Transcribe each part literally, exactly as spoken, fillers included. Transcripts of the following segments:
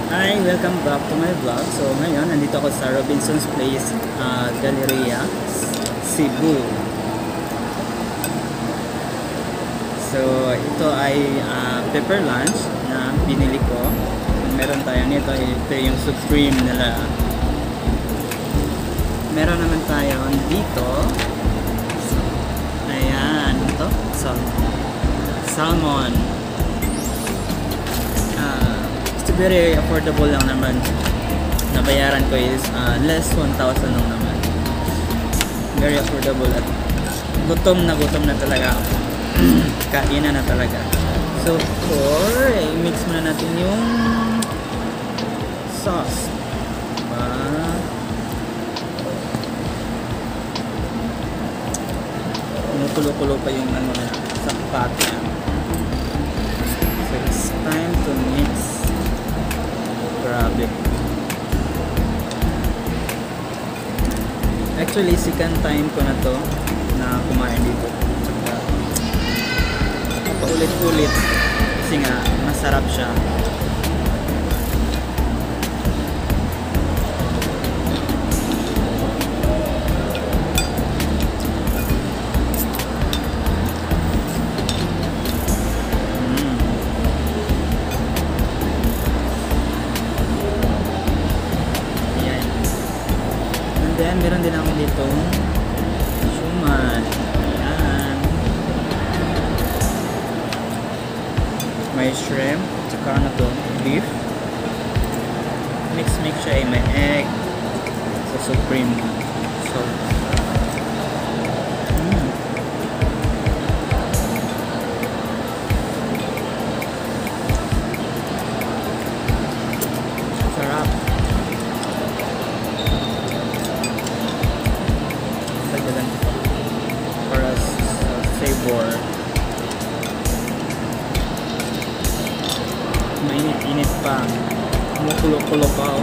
Hi! Welcome back to my vlog. So ngayon, nandito ako sa Robinson's Place, uh, Galleria, Cebu. So ito ay uh, pepper lunch na binili ko. Meron tayo nito, ito yung Supreme nila. Meron naman tayo dito. Ayan, ito. So, salmon. Very affordable lang naman. Nabayaran ko is uh, less one thousand lang naman. Very affordable at gutom na gutom na talaga ako. Kainan na talaga. So for i-mix muna natin yung sauce. Diba? Kumukulo-kulo pa yung ano na sa pot na. So it's time to mix. Grabe. Actually, second time ko na to na kumain dito. Tsaka paulit-ulit kasi nga masarap siya. Then, meron din ako dito shumai. Ayan. May shrimp. Tsaka ano to? Beef. Mix-mix siya eh. May egg. Sa Supreme. So, mm. Sarap. Para sa flavor. Mainit-init pa. Kumukulo-kulo pa oh.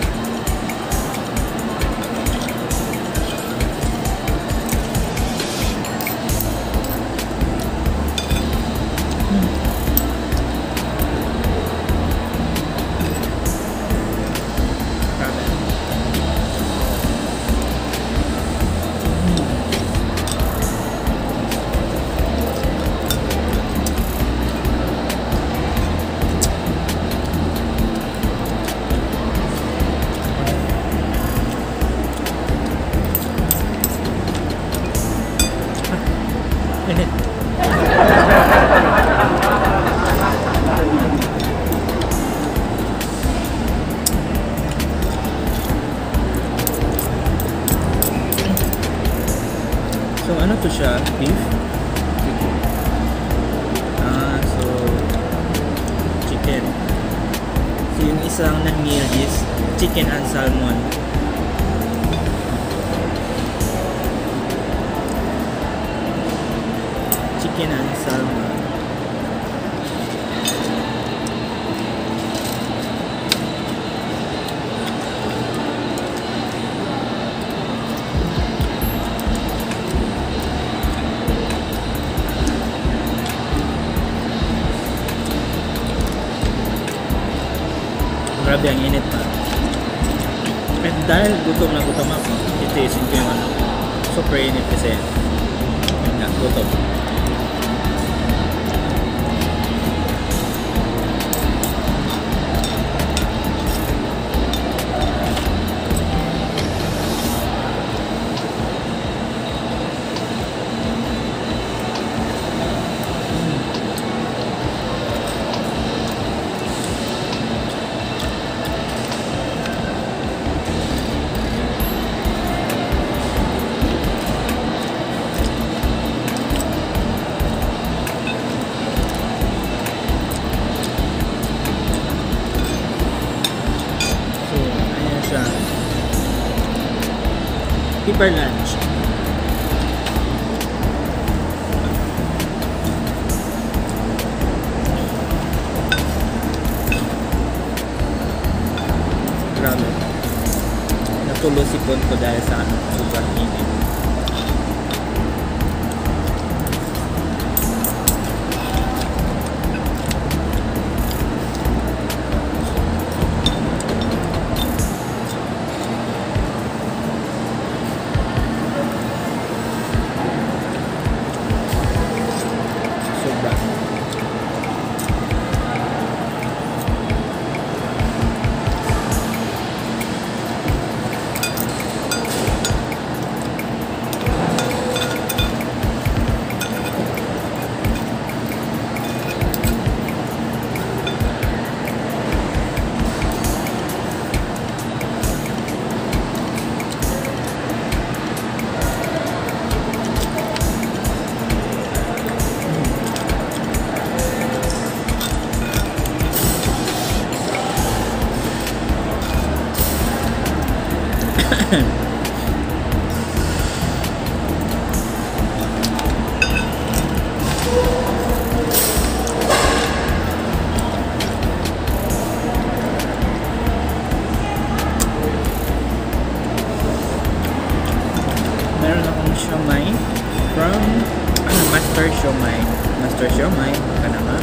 So ano to siya? Beef? Ah, so chicken. So yung isang na-meal is chicken and salmon. Chicken and salmon. Grabe ang init pa. At dahil gutom na gutom ako, itiisin ko yung ano, super init kasi. Yun nga, gutom. Pepper lunch. Grabe. Natulo si Ponto dahil sa ano, super init. Meron akong siomai from ano, Master Siomai. Master Siomai, ka naman.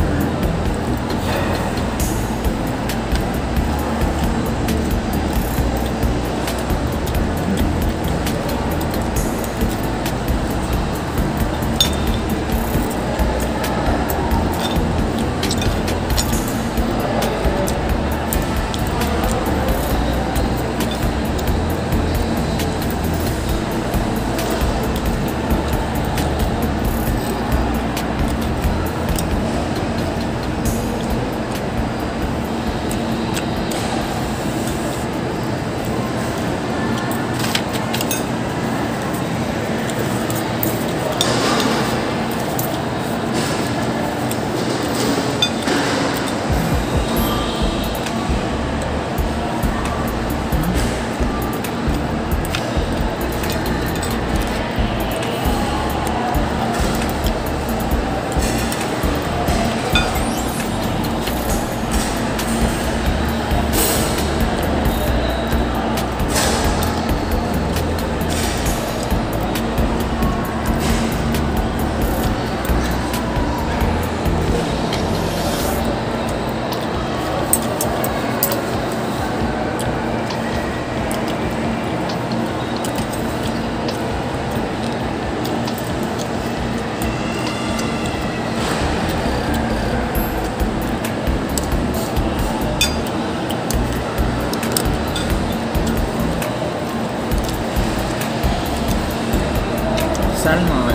Salmon.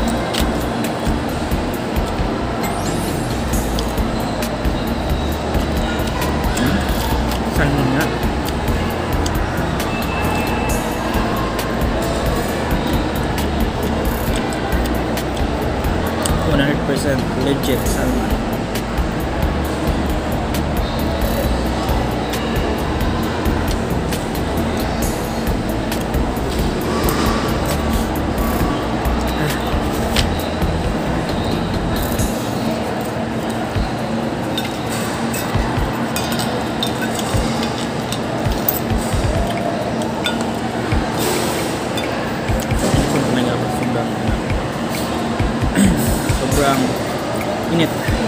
Hmm? Salmon nga. one hundred percent legit salmon. Sobrang init.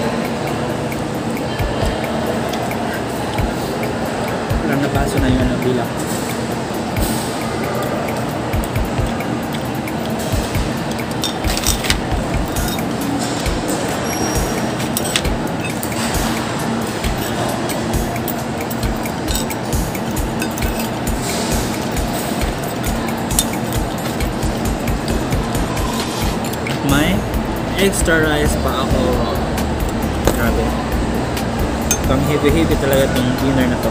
Parang napaso na yun ang bilang. May extra rice pa ako. Grabe. Pang heavy-heavy talaga itong dinner na to.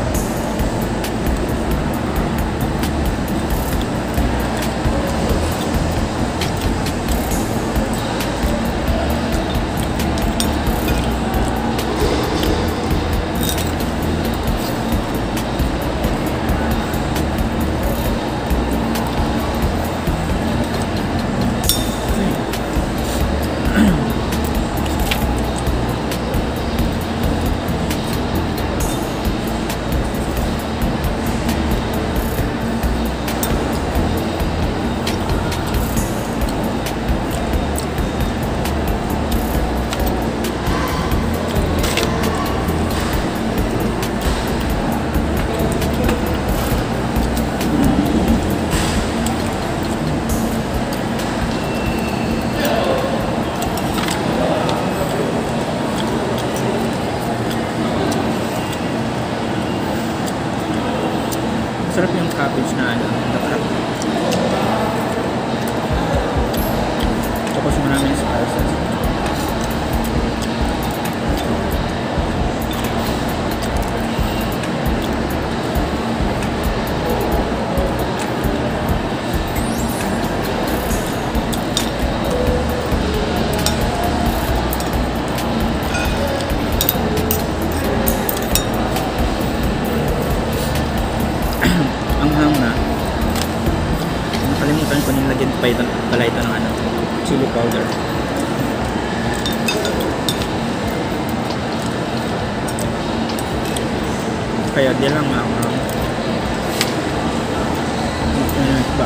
Sarap yung cabbage na ano, dapat. Tapos mo namin yung spices. Anghang na. pa ito, pala ito ng ano, chili powder. Kaya di lang mga mm, ba?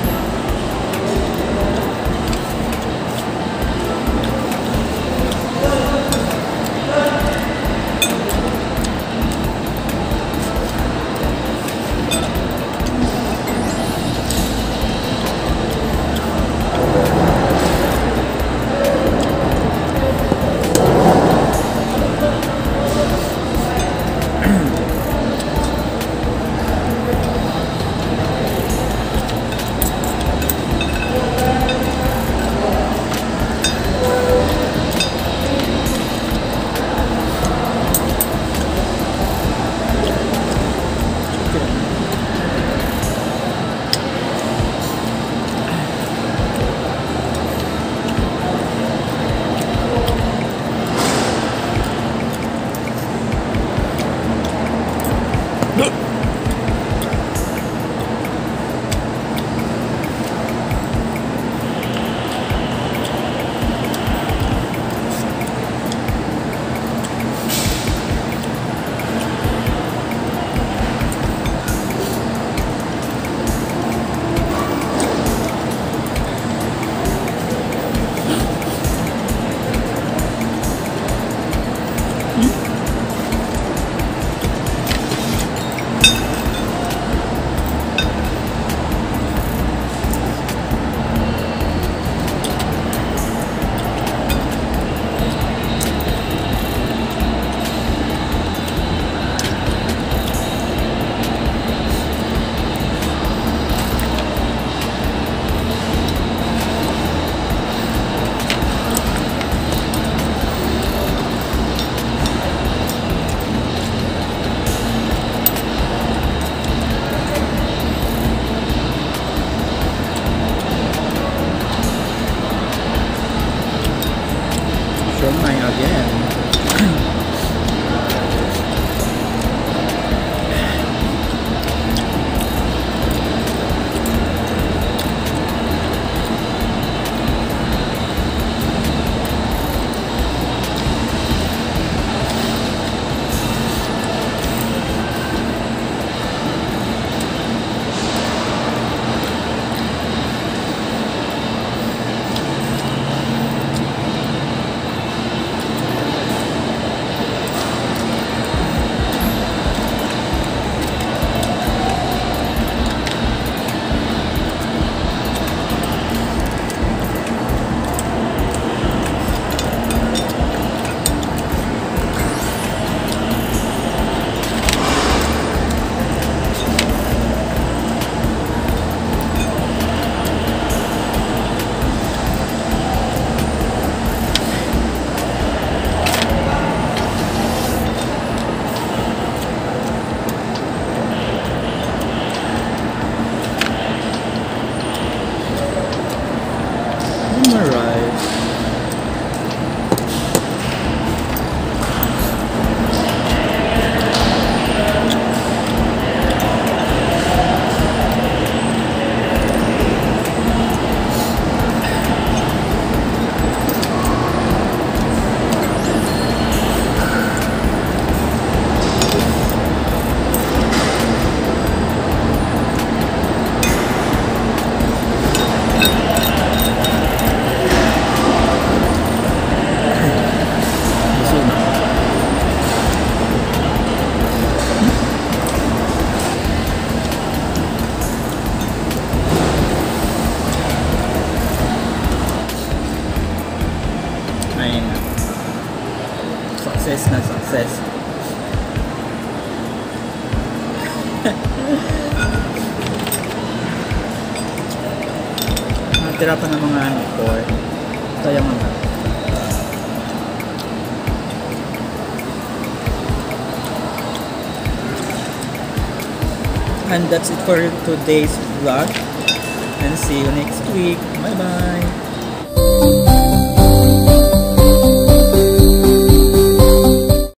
Siomai again. Alright. Ayun na. Success na success. Natira pa ng mga ano four. Kaya mga and that's it for today's vlog, and see you next week. Bye bye.